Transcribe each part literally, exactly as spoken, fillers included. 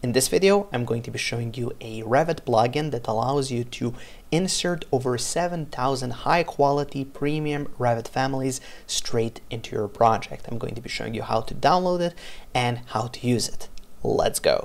In this video, I'm going to be showing you a Revit plugin that allows you to insert over seven thousand high-quality premium Revit families straight into your project. I'm going to be showing you how to download it and how to use it. Let's go.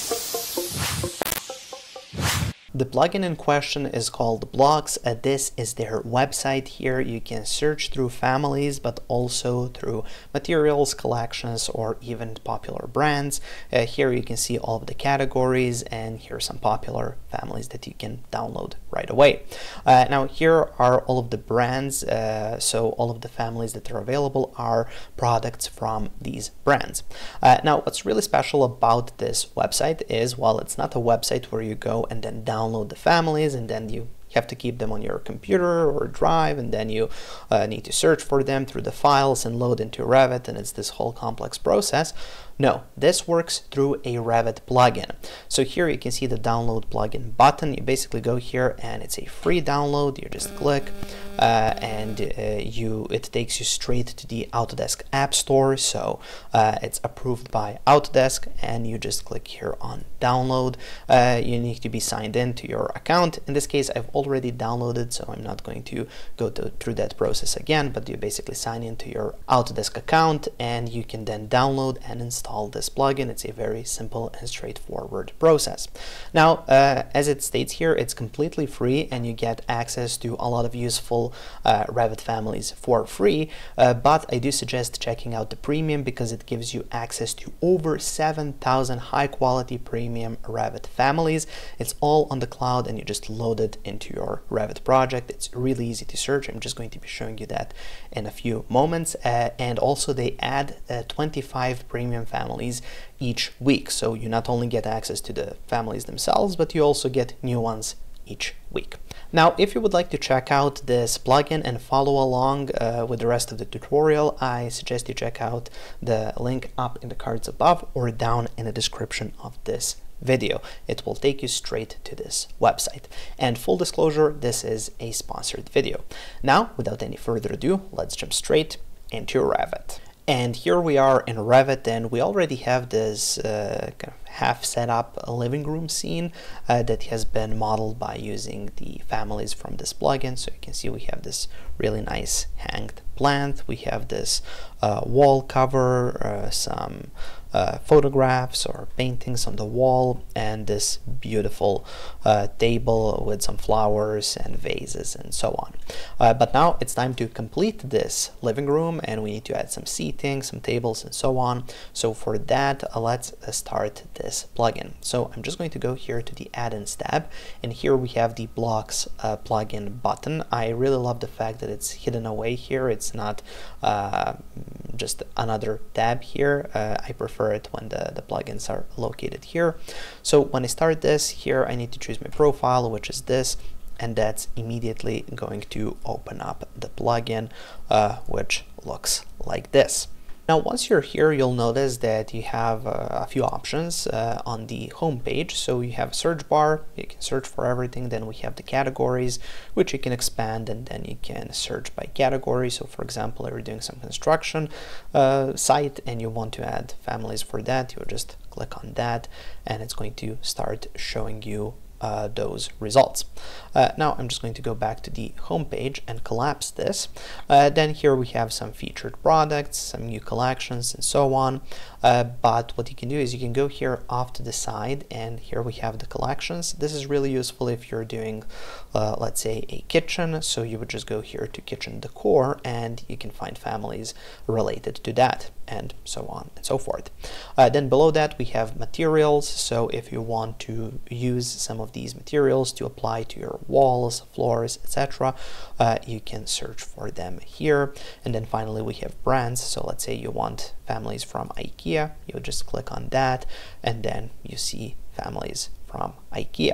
The plugin in question is called Blocks. Uh, this is their website. Here you can search through families, but also through materials, collections, or even popular brands. Uh, here you can see all of the categories, and here are some popular families that you can download right away. Uh, now here are all of the brands, uh, so all of the families that are available are products from these brands. Uh, now what's really special about this website is, while it's not a website where you go and then download download the families and then you have to keep them on your computer or drive, and then you uh, need to search for them through the files and load into Revit, and it's this whole complex process. No, this works through a Revit plugin. So here you can see the download plugin button. You basically go here and it's a free download. You just click uh, and uh, you it takes you straight to the Autodesk App Store. So uh, it's approved by Autodesk, and you just click here on download. Uh, you need to be signed in to your account. In this case, I've already downloaded, so I'm not going to go to, through that process again, but you basically sign into your Autodesk account and you can then download and install this plugin. It's a very simple and straightforward process. Now, uh, as it states here, it's completely free and you get access to a lot of useful uh, Revit families for free, uh, but I do suggest checking out the premium because it gives you access to over seven thousand high quality premium Revit families. It's all on the cloud and you just load it into your Revit project. It's really easy to search. I'm just going to be showing you that in a few moments. Uh, and also they add uh, twenty-five premium families families each week, so you not only get access to the families themselves, but you also get new ones each week. Now, if you would like to check out this plugin and follow along uh, with the rest of the tutorial, I suggest you check out the link up in the cards above or down in the description of this video. It will take you straight to this website. And full disclosure, this is a sponsored video. Now, without any further ado, let's jump straight into Revit. And here we are in Revit, and we already have this uh, kind of half set up living room scene uh, that has been modeled by using the families from this plugin. So you can see we have this really nice hanged plant, we have this uh, wall cover, uh, some uh, photographs or paintings on the wall, and this beautiful uh, table with some flowers and vases and so on. Uh, but now it's time to complete this living room, and we need to add some seating, some tables and so on. So for that, uh, let's uh, start this plugin. So I'm just going to go here to the add-ins tab, and here we have the Blocks uh, plugin button. I really love the fact that it's hidden away here. It's not uh, just another tab here. Uh, I prefer it when the, the plugins are located here. So when I start this, here I need to choose my profile, which is this, and that's immediately going to open up the plugin, uh, which looks like this. Now, once you're here, you'll notice that you have uh, a few options uh, on the home page. So you have a search bar, you can search for everything. Then we have the categories, which you can expand, and then you can search by category. So for example, if you're doing some construction uh, site and you want to add families for that, you'll just click on that and it's going to start showing you Uh, those results. Uh, now I'm just going to go back to the home page and collapse this. Uh, then here we have some featured products, some new collections and so on. Uh, but what you can do is you can go here off to the side, and here we have the collections. This is really useful if you're doing uh, let's say a kitchen. So you would just go here to kitchen decor and you can find families related to that, and so on and so forth. Uh, then below that we have materials. So if you want to use some of these materials to apply to your walls, floors, et cetera, uh, you can search for them here. And then finally we have brands. So let's say you want families from IKEA, you just click on that, and then you see families from IKEA.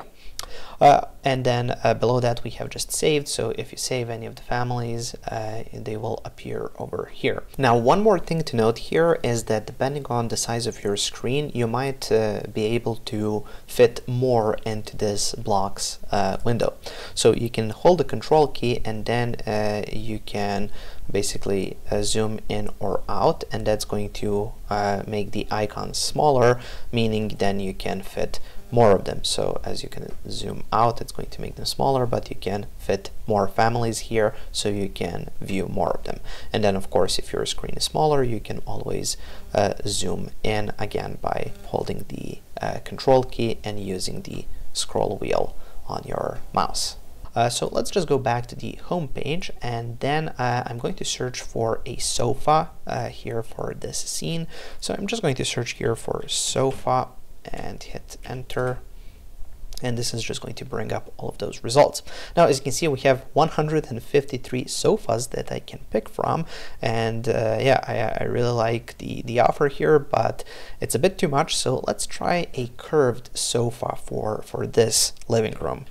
Uh, and then uh, below that we have just saved. So if you save any of the families, uh, they will appear over here. Now, one more thing to note here is that depending on the size of your screen, you might uh, be able to fit more into this blocks uh, window. So you can hold the control key and then uh, you can basically uh, zoom in or out, and that's going to uh, make the icons smaller, meaning then you can fit more of them. So as you can zoom out, it's going to make them smaller, but you can fit more families here, so you can view more of them. And then of course, if your screen is smaller, you can always uh, zoom in again by holding the uh, control key and using the scroll wheel on your mouse. Uh, so let's just go back to the home page, and then uh, I'm going to search for a sofa uh, here for this scene. So I'm just going to search here for sofa and hit enter, and this is just going to bring up all of those results. Now, as you can see, we have one hundred fifty-three sofas that I can pick from, and uh, yeah, I, I really like the the offer here, but it's a bit too much. So let's try a curved sofa for for this living room.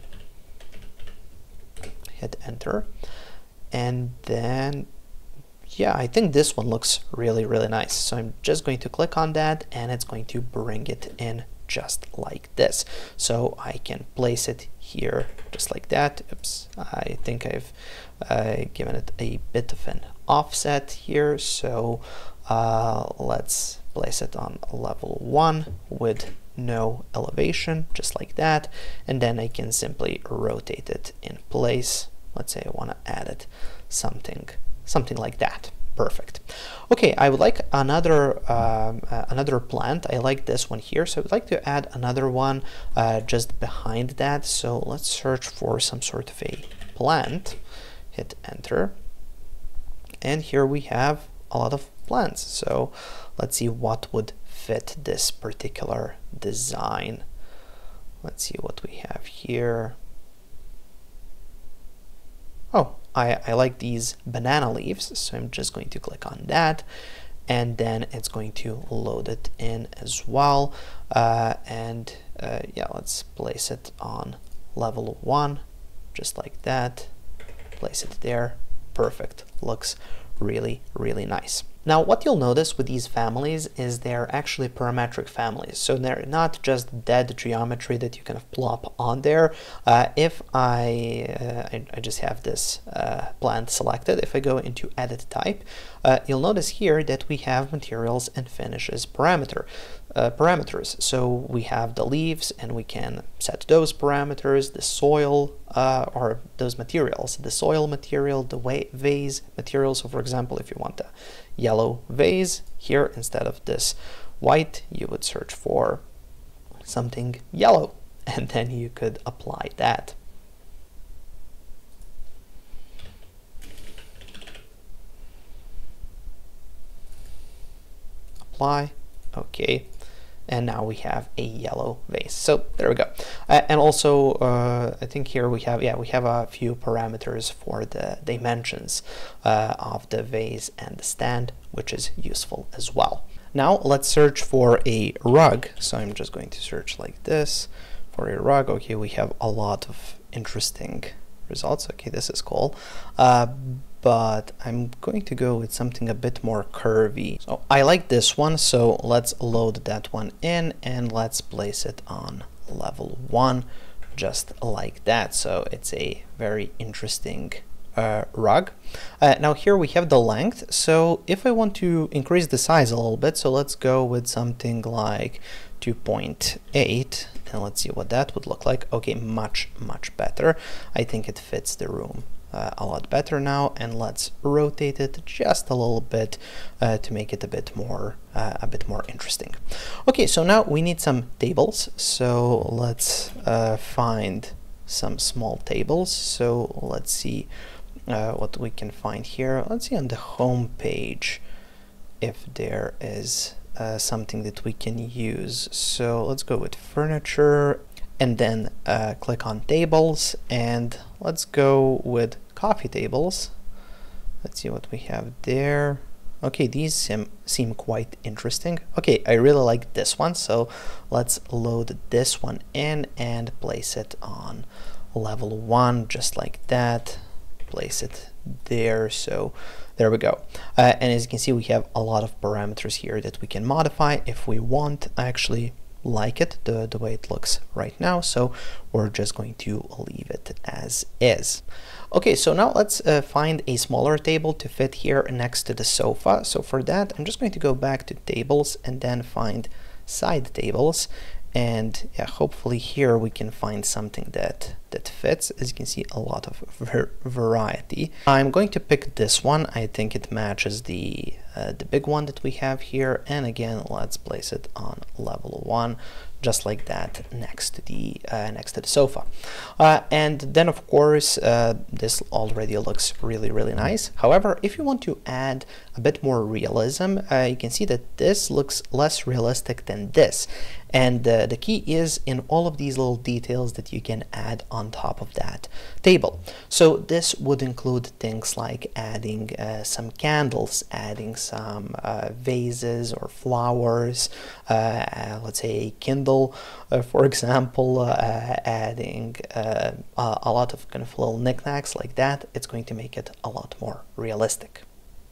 Hit enter, and then yeah, I think this one looks really, really nice. So I'm just going to click on that, and it's going to bring it in just like this. So I can place it here just like that. Oops, I think I've uh, given it a bit of an offset here. So uh, let's place it on level one with no elevation, just like that. And then I can simply rotate it in place. Let's say I want to add it something something like that. Perfect. Okay, I would like another um, uh, another plant. I like this one here, so I would like to add another one uh, just behind that. So let's search for some sort of a plant, hit enter, and here we have a lot of plants. So let's see what would fit this particular design. Let's see what we have here. Oh, I, I like these banana leaves, so I'm just going to click on that, and then it's going to load it in as well. Uh, and uh, yeah, let's place it on level one, just like that. Place it there. Perfect. Looks really, really nice. Now, what you'll notice with these families is they're actually parametric families. So they're not just dead geometry that you kind of plop on there. Uh, if I, uh, I, I just have this uh, plant selected, if I go into edit type, uh, you'll notice here that we have materials and finishes parameter. Uh, parameters. So we have the leaves, and we can set those parameters, the soil uh, or those materials, the soil material, the vase material. So for example, if you want a yellow vase here, instead of this white, you would search for something yellow, and then you could apply that. Apply. Okay. And now we have a yellow vase. So there we go. Uh, and also, uh, I think here we have, yeah, we have a few parameters for the dimensions uh, of the vase and the stand, which is useful as well. Now let's search for a rug. So I'm just going to search like this for a rug. Okay, we have a lot of interesting results. Okay, this is cool. Uh, but I'm going to go with something a bit more curvy. So I like this one, so let's load that one in, and let's place it on level one, just like that. So it's a very interesting uh, rug. Uh, now here we have the length. So if I want to increase the size a little bit, so let's go with something like two point eight, and let's see what that would look like. Okay, much, much better. I think it fits the room Uh, a lot better now, and let's rotate it just a little bit uh, to make it a bit more uh, a bit more interesting. Okay, so now we need some tables, so let's uh, find some small tables. So let's see uh, what we can find here. Let's see on the home page if there is uh, something that we can use. So let's go with furniture, and then uh, click on tables, and let's go with coffee tables. Let's see what we have there. Okay, these seem, seem quite interesting. Okay, I really like this one, so let's load this one in and place it on level one, just like that. Place it there, so there we go. Uh, and as you can see, we have a lot of parameters here that we can modify if we want. Actually, like it the, the way it looks right now, so we're just going to leave it as is. Okay, so now let's uh, find a smaller table to fit here next to the sofa. So for that, I'm just going to go back to tables and then find side tables, and yeah, hopefully here we can find something that that fits. As you can see, a lot of ver variety. I'm going to pick this one. I think it matches the uh, the big one that we have here, and again, let's place it on level one, just like that, next to the uh, next to the sofa. Uh, and then of course uh, this already looks really really nice. However, if you want to add a bit more realism, uh, you can see that this looks less realistic than this, and uh, the key is in all of these little details that you can add on top of that table. So this would include things like adding uh, some candles, adding some uh, vases or flowers, uh, uh, let's say a Kindle, uh, for example, uh, adding uh, a lot of kind of little knickknacks like that. It's going to make it a lot more realistic.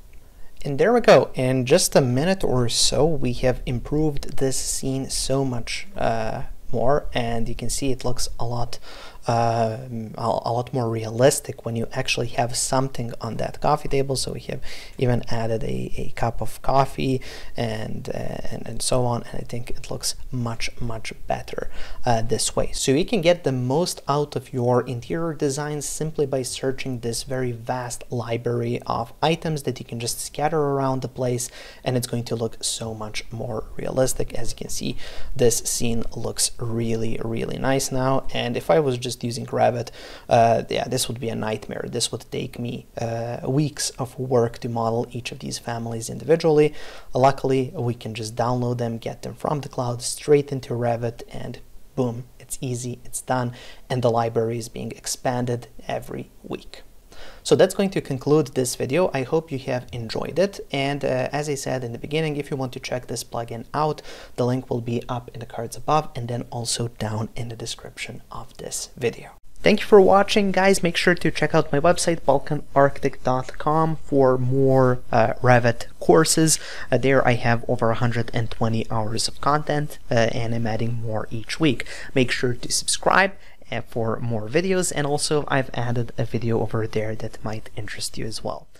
And there we go. In just a minute or so, we have improved this scene so much uh, more, and you can see it looks a lot uh, a, a lot more realistic when you actually have something on that coffee table. So we have even added a, a cup of coffee and, uh, and and so on, and I think it looks much much better uh, this way. So you can get the most out of your interior designs simply by searching this very vast library of items that you can just scatter around the place, and it's going to look so much more realistic. As you can see, this scene looks really really nice now, and if I was just using Revit, uh, yeah, this would be a nightmare. This would take me uh, weeks of work to model each of these families individually. Luckily, we can just download them, get them from the cloud straight into Revit, and boom, it's easy, it's done, and the library is being expanded every week. So that's going to conclude this video. I hope you have enjoyed it, and uh, as I said in the beginning, if you want to check this plugin out, the link will be up in the cards above and then also down in the description of this video. Thank you for watching, guys. Make sure to check out my website, balkan architect dot com, for more uh, Revit courses. Uh, there I have over one hundred twenty hours of content, uh, and I'm adding more each week. Make sure to subscribe for more videos, and also I've added a video over there that might interest you as well.